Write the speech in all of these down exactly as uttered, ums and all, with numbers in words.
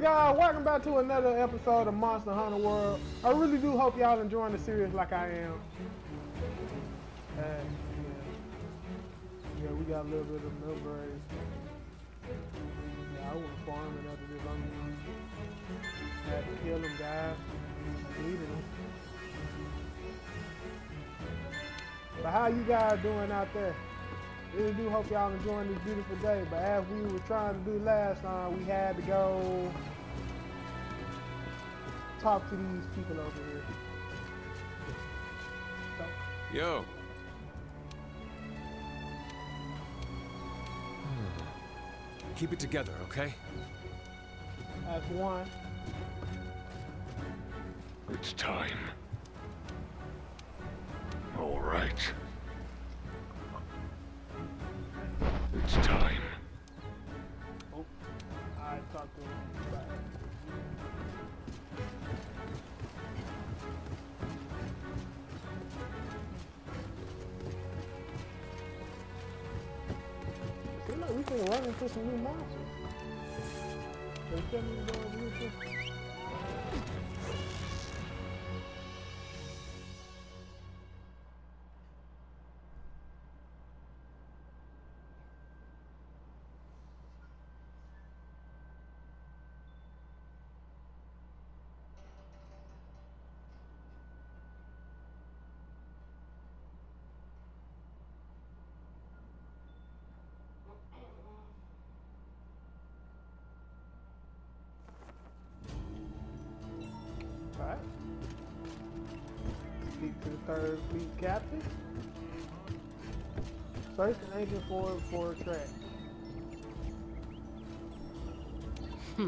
guys? Welcome back to another episode of Monster Hunter World. I really do hope y'all enjoying the series like I am. Uh, yeah. yeah, we got a little bit of milk berries. Yeah, I went farming after this. I had to kill them guys. Needed them. But how you guys doing out there? Really do hope y'all enjoying this beautiful day. But as we were trying to do last time, we had to go talk to these people over here. So. Yo. Keep it together, okay? That's one. It's time. All right. It's time. Oh, I talked to him. Bye. Seems like we can run into some new monsters. They tell me to go over here too. Alright. Speak to the third fleet captain. Search an ancient forward for a track. Hmm.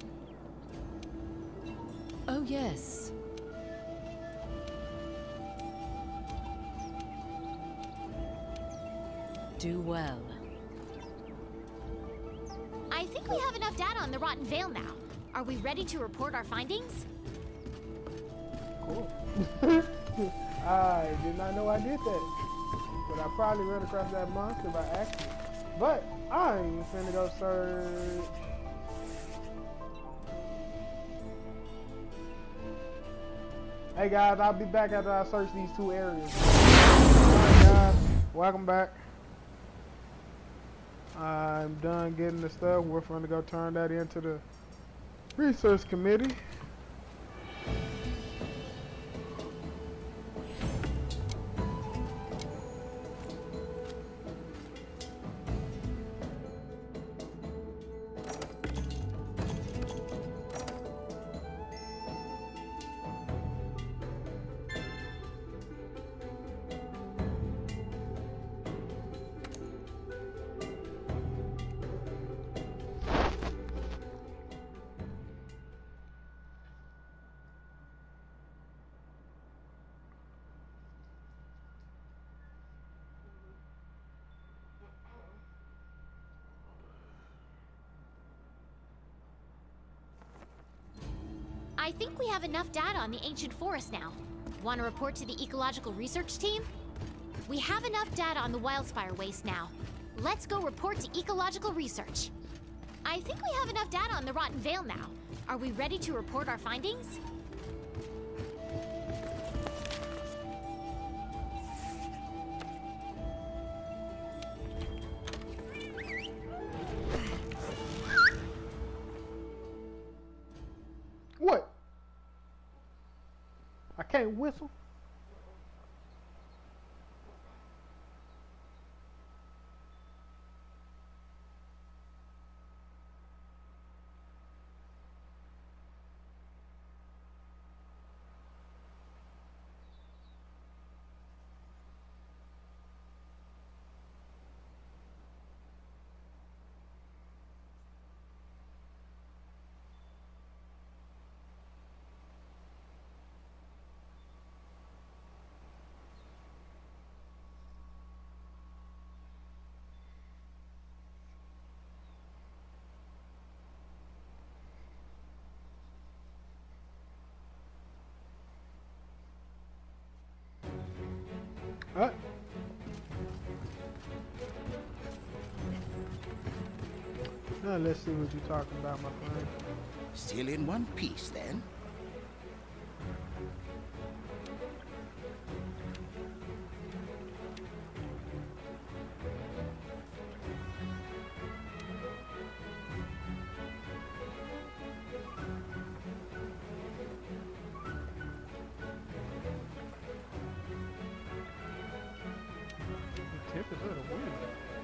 Oh, yes. Do well. I think we have enough data on the Rotten Vale now. Are we ready to report our findings? Cool. I did not know I did that. But I probably ran across that monster by accident. But I ain't finna go search. Hey guys, I'll be back after I search these two areas. Alright guys, welcome back. I'm done getting the stuff. We're gonna go turn that into the research committee. I think we have enough data on the ancient forest now. Want to report to the ecological research team? We have enough data on the wildfire waste now. Let's go report to ecological research. I think we have enough data on the Rotten Vale now. Are we ready to report our findings? What? I can't whistle. Alright. Now let's see what you're talking about, my friend. Still in one piece, then? Tempest of the wind.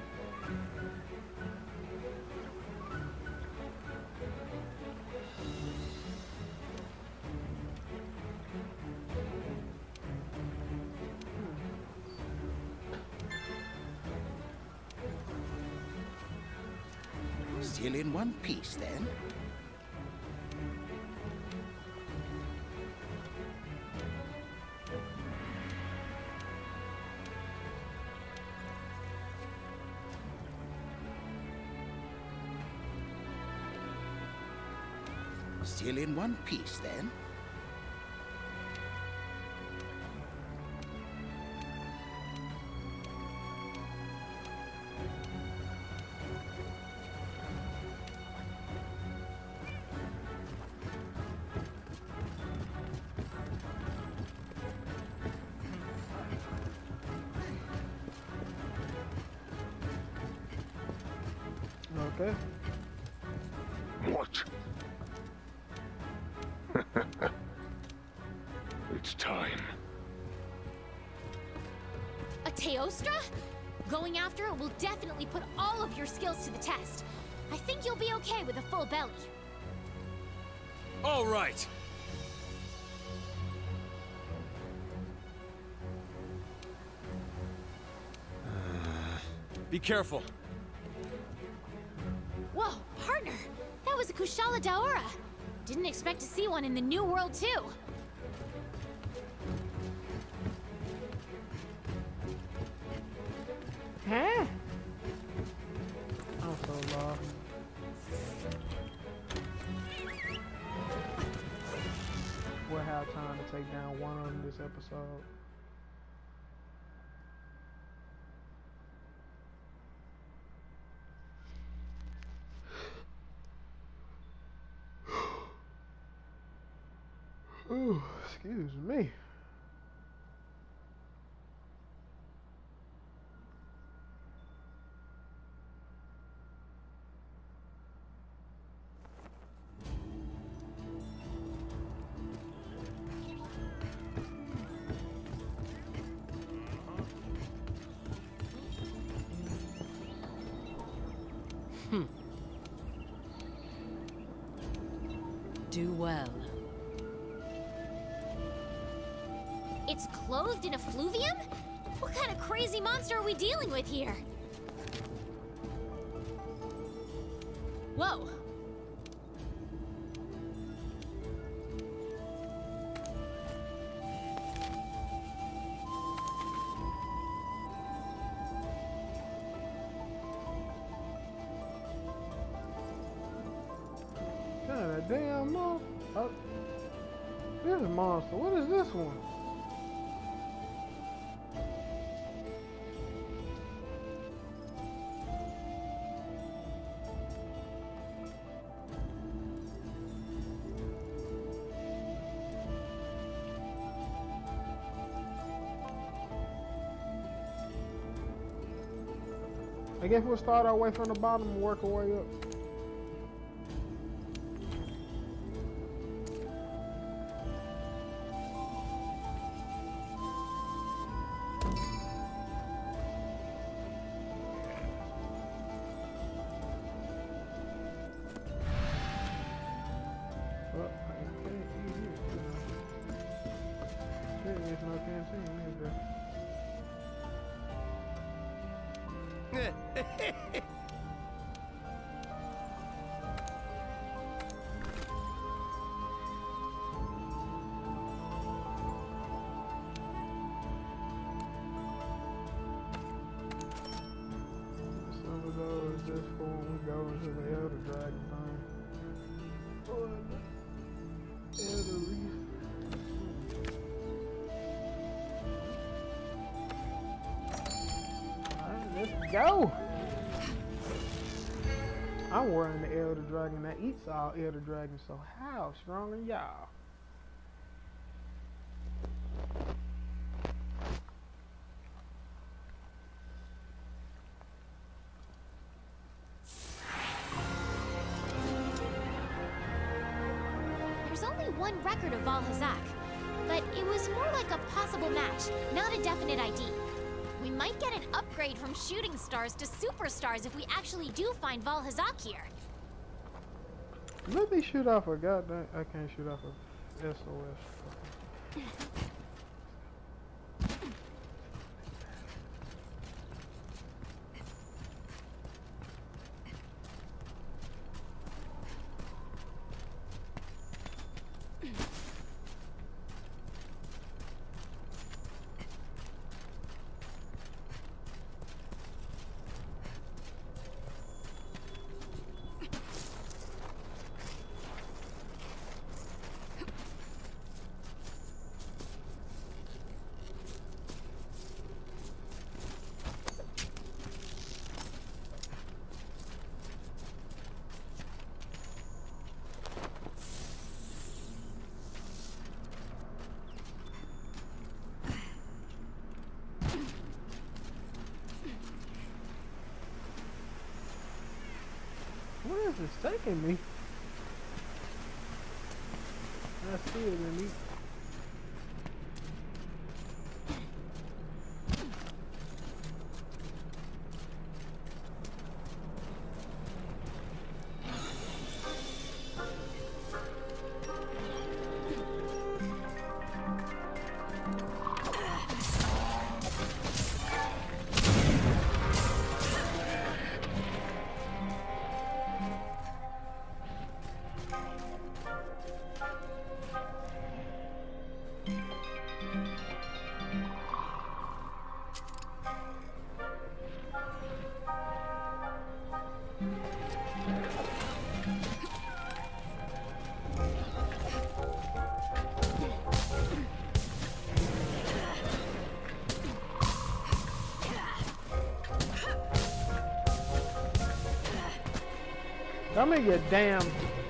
Still in one piece, then? Still in one piece, then? Okay. What? It's time. A Teostra? Going after it will definitely put all of your skills to the test. I think you'll be okay with a full belly. All right. Be careful. Whoa, partner! That was a Kushala Daora! Didn't expect to see one in the New World, too. Huh? I'm so lost. We'll have time to take down one of them this episode. Ooh, excuse me. Hmm. Do well. It's clothed in effluvium? What kind of crazy monster are we dealing with here? Whoa. God, a damn monster. Oh, this is a monster. What is this one? I guess we'll start our way from the bottom and work our way up. Well, I can't eat it. There is no canteen, is there? Some of those just for when we go into the Elder Dragon thing. Or the Elder Reef. Alright, let's go! I'm wearing the Elder Dragon that eats all Elder Dragons, so how strong are y'all? There's only one record of Valhazak, but it was more like a possible match, not a definite I D. We might get an upgrade from shooting stars to superstars if we actually do find Valhazak here. Let me shoot off a goddamn. I can't shoot off a S O S. Where is this taking me? I see it in me. Come here, you damn.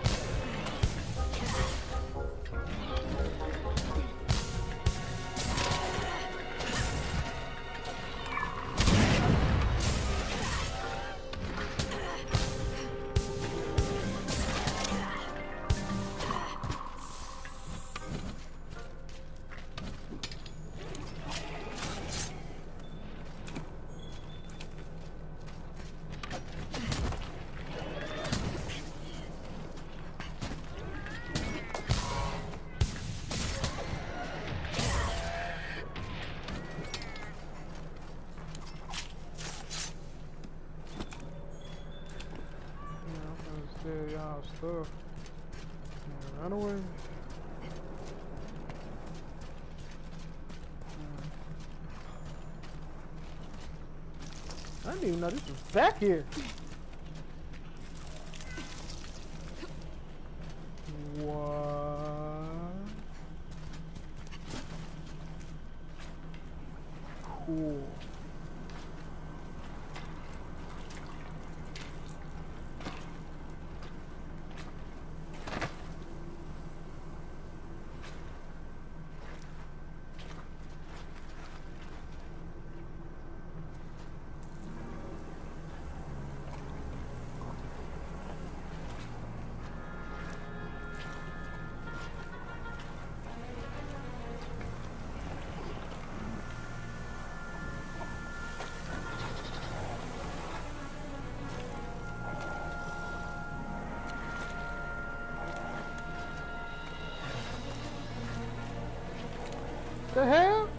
Y'all stuff. Yeah, run away. I didn't even know this was back here. What? Cool. The hell?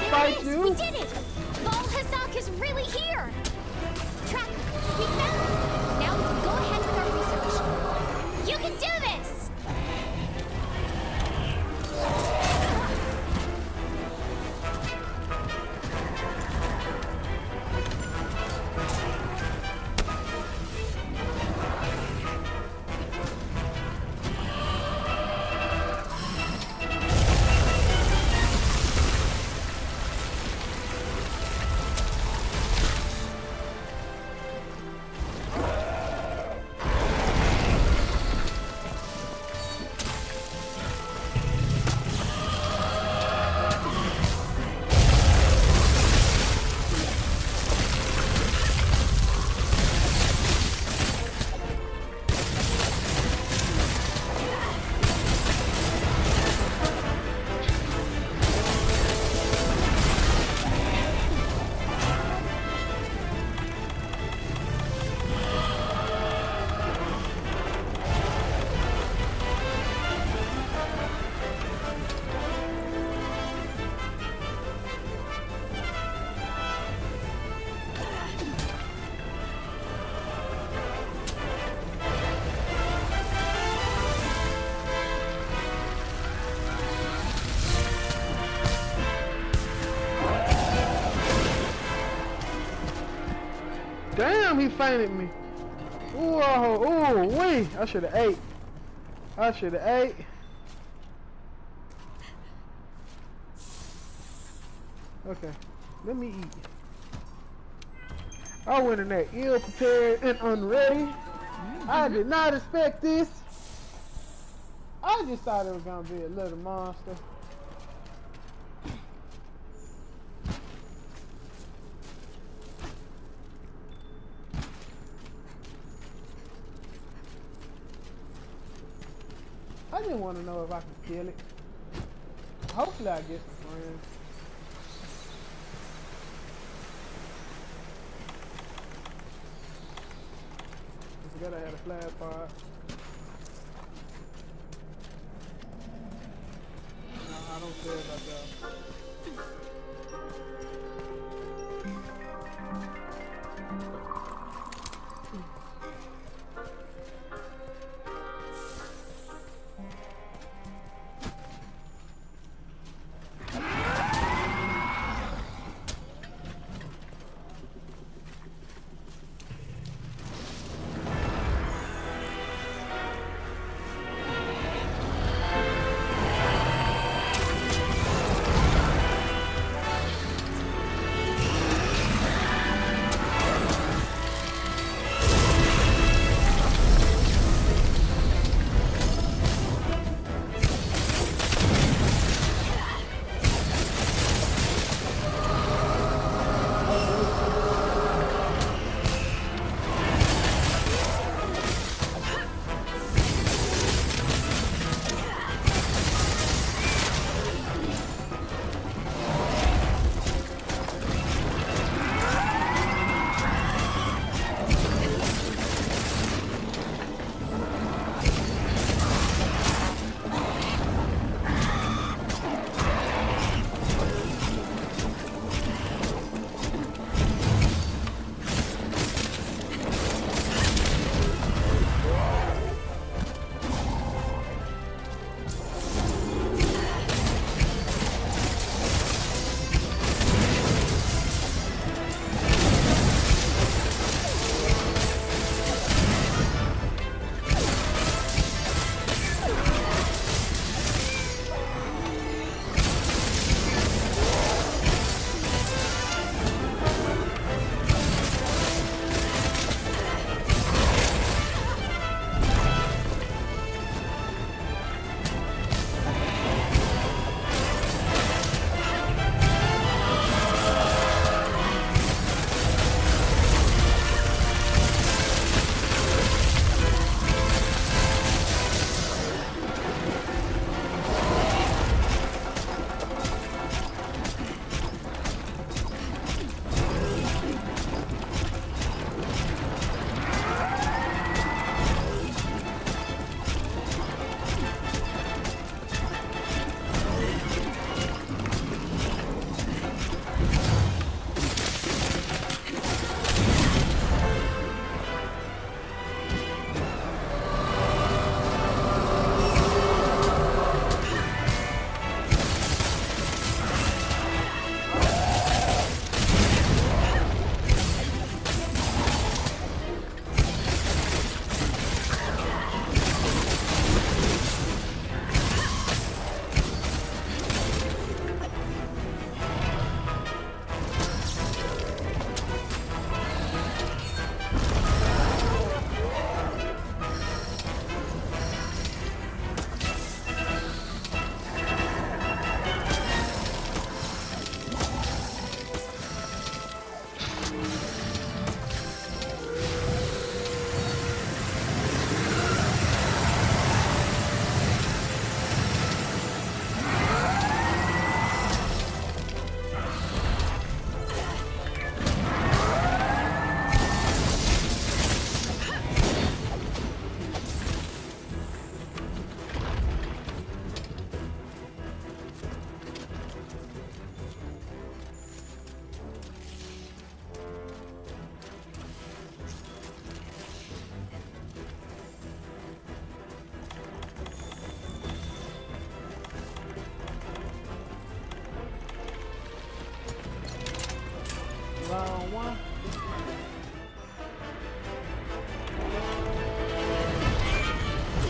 There fight it is! you. We did it! Bal Hazak is really here! Tracker, we found it! Now we can go ahead with our research. You can do this! Damn, he fainted me. Ooh, oh, ooh, wee. I should have ate. I should have ate. Okay, let me eat. I went in there ill prepared and unready. I did not expect this. I just thought it was gonna be a little monster. I just want to know if I can kill it. Hopefully I get some friends. I forgot I had a flag pod. No, I don't care about that.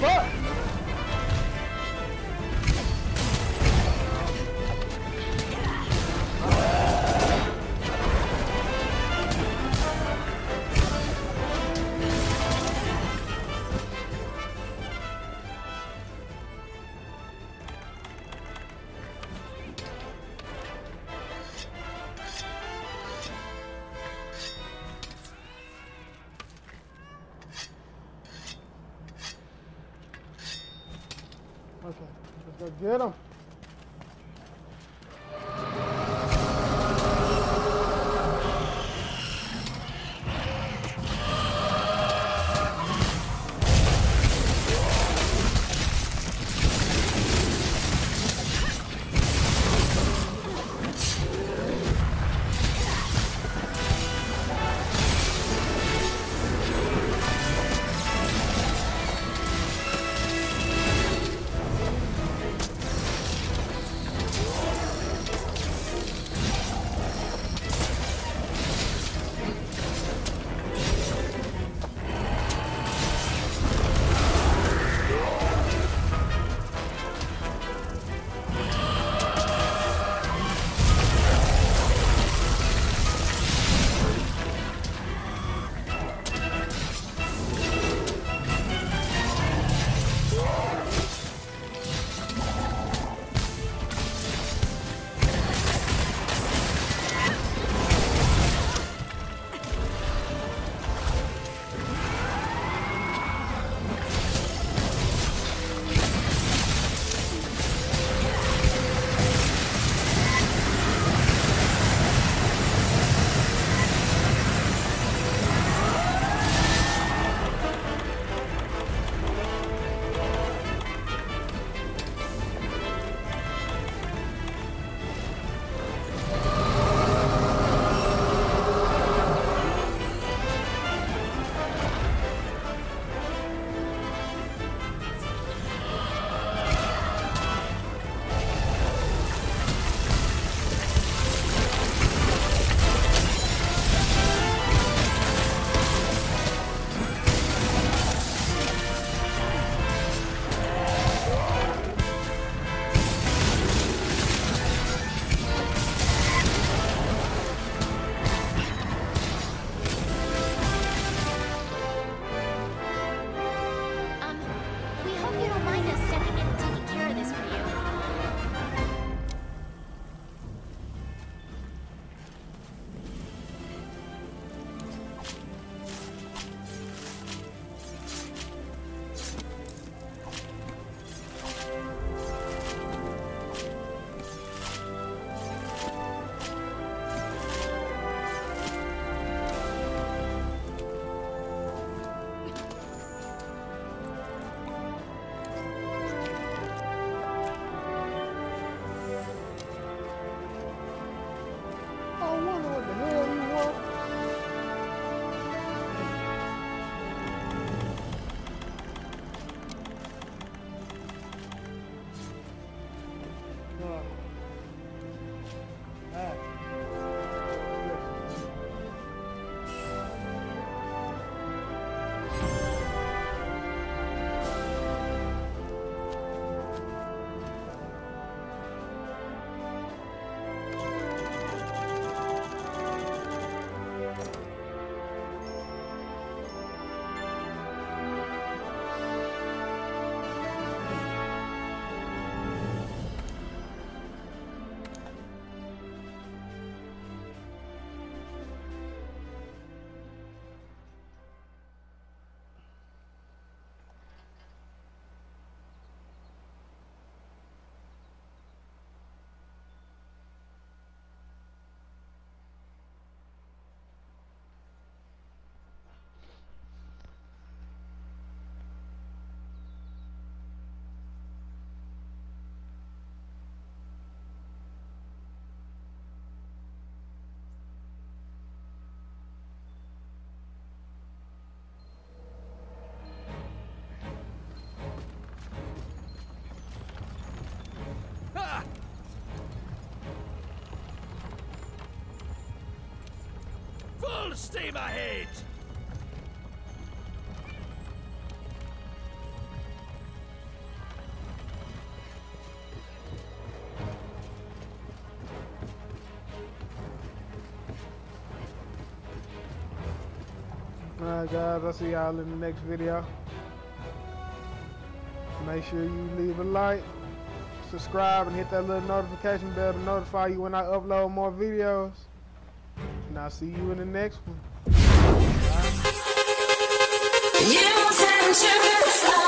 fuck? Okay, let's go get him. steam ahead! Alright guys, I'll see y'all in the next video. Make sure you leave a like, subscribe, and hit that little notification bell to notify you when I upload more videos. And I'll see you in the next one. Bye.